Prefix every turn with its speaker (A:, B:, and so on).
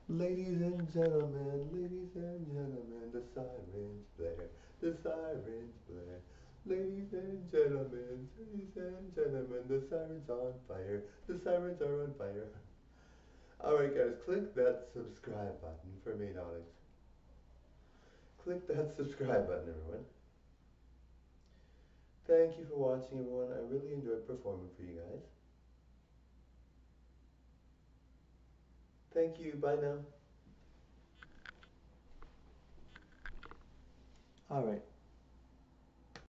A: ladies and gentlemen, the sirens blare, the sirens blare. Ladies and gentlemen, the sirens on fire, the sirens are on fire. Alright guys, click that subscribe button for me, darlings. Click that subscribe button, everyone. Thank you for watching, everyone. I really enjoyed performing for you guys. Thank you. Bye now. Alright.